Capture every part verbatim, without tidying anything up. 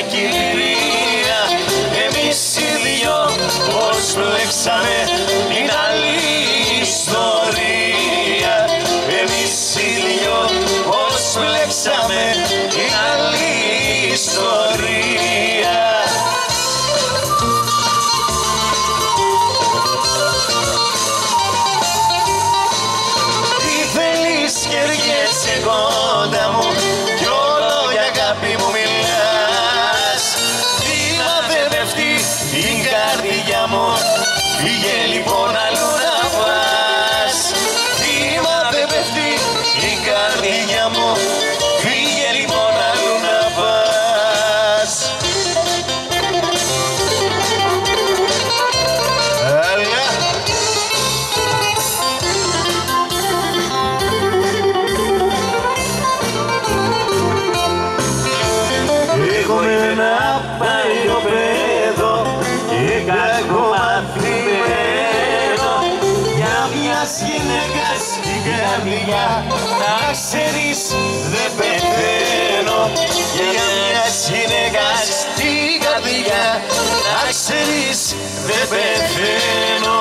κυρία. Εμείς οι δυο πως μπλέξαμε είναι άλλη ιστορία. Εμείς οι δυο πως μπλέξαμε είναι άλλη ιστορία. Τι θέλεις και έρχεσαι κοντά μου κι όλο για αγάπη μου μιλάς. Τι μα δεν πέφτει η καρδιά μου, φύγε λοιπόν αλλού να πας. Τι μα δεν πέφτει η καρδιά μου, φύγε λοιπόν αλλού να πας. Άλλα. Εγώ με ένα παλιό παιδό και κακομαθημένο, για μιας γυναίκας την καρδιά να ξέρεις δεν πεθαίνω. Για μιας γυναίκας την καρδιά να ξέρεις δεν πεθαίνω.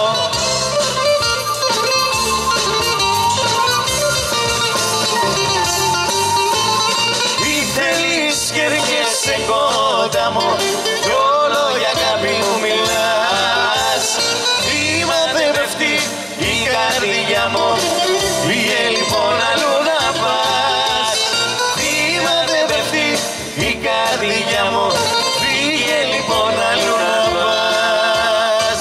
Και έρχεσαι κοντά μου κι όλο για αγάπη μου μιλάς. Βήμα δεν πέφτει η καρδιά μου, φύγε λοιπόν αλλού να πας. Βήμα δεν πέφτει η καρδιά μου, φύγε λοιπόν αλλού να πας.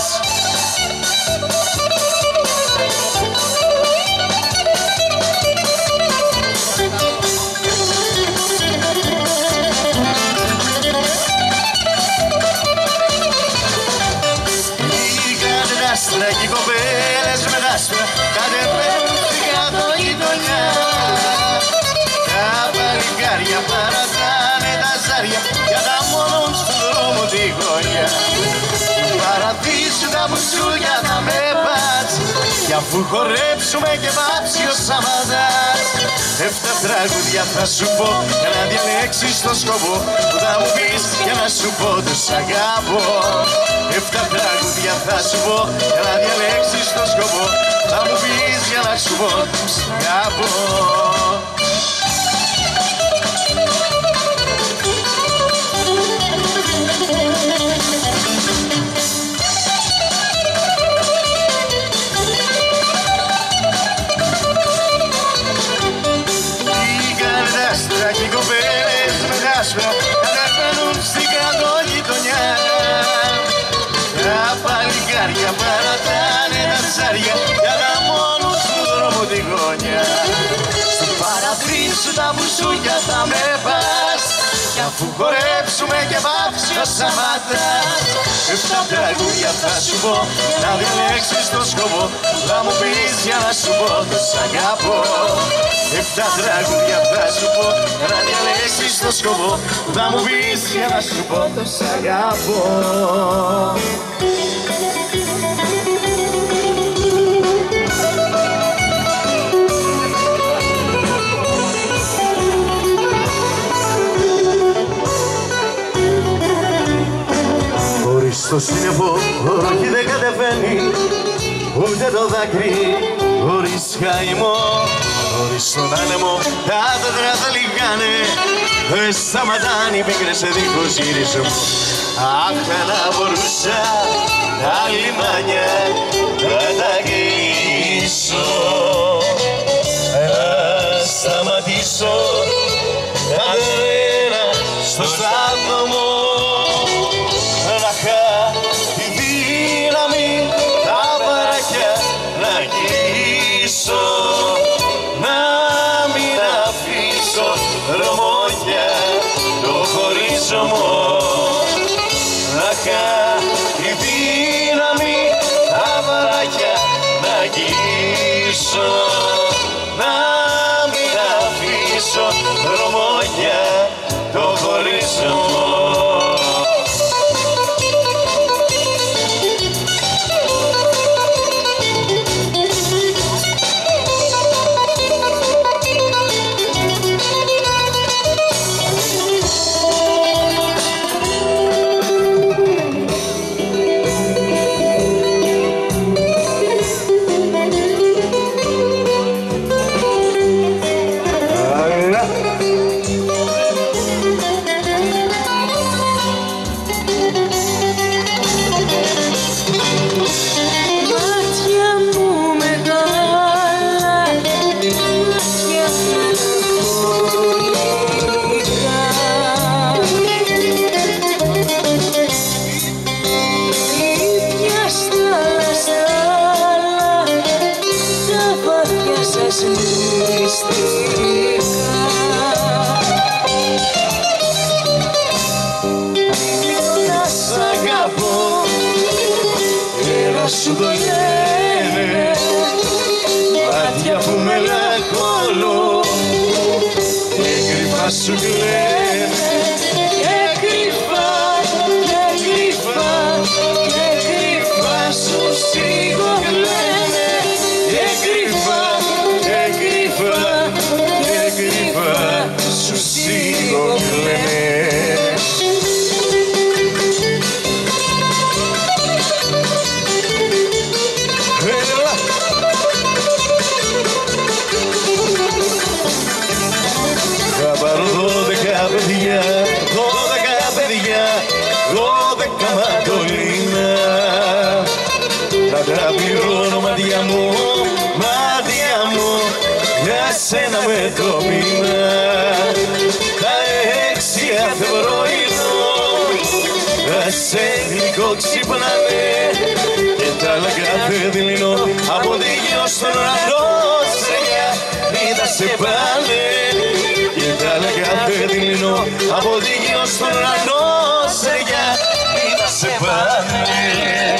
Άστρα και οι κοπέλες με δάσπρα κατεβαίνουν στην κάτω γειτονιά. Τα παλικάρια παρατάνε τα ζάρια για να μόνον στον δρόμο τη γωνιά. Του παραδείσου τα μπουζούκια θα με πας κι αφού χορέψουμε και πάψει ο Σαββατάς. Εφτά τραγούδια θα σου πω για να διαλέξεις το σκοπό που θα μου πεις για να σου πω το σ' αγαπώ. Εφτά τραγούδια θα σου πω για να διαλέξεις το σκοπό θα μου πεις για να σου πω το σ' αγαπώ. Άστρα και οι κοπέλες με δάσπρα κατεβαίνουν στην κάτω γειτονιά. Τα παλικάρια παρατάνε τα ψάρια για να μόνον στον δρόμο τη γωνιά. Στου παραδείσου τα μπουζούκια θα με πας κι αφού χορέψουμε και πάψει ο Σαββατάς. Εφτά τραγούδια θα σου πω να διαλέξεις το σκοπό θα μου πεις για να σου πω το σ' αγαπώ. Εφτά τραγούδια θα σου πω για να διαλέξεις το σκοπό θα μου πεις για να σου πω το σ' αγαπώ. Χωρίς το σύννεφο όχι δεν κατεβαίνει ούτε το δάκρυ χωρίς χαϊμό. Χωρίς τον άνεμο τα δέντρα θα λιγάνε, δεν σταματάνε οι πίκρες δίχως γυρισμό. Αχ, να μπορούσα τα λιμάνια να τα αγγίξω, να σταματήσω τα τρένα στο σταθμό, να είχα τη δύναμη τα βαράκια να αγγίξω, να μην αφήσω δρόμο για το χωρισμό. Να είχα τη δύναμη τα βαράκια να αγγίξω, να μην αφήσω δρόμο για το χωρισμό. σου κλαίνε. Και κρυφά, και κρυφά, και κρυφά σου σιγοκλαίνε. Και κρυφά, και κρυφά, και κρυφά σου σιγοκλαίνε. Παιδιά, δώδεκα παιδιά, δώδεκα μαντολίνα. Θα τα πληρώνω μάτια μου, μάτια μου, για σένα με το μήνα. Τα έξι κάθε πρωινό, θα σε γλυκό ξυπνάνε. Και τα άλλα κάθε δειλινό, από τη γύρω στον ουρανό, σεγιά, είδα σε πάνε. Και τα άλλα κάθε δειλινό, από τη γύρω στον ουρανό, σεγιά, είδα σε πάνε.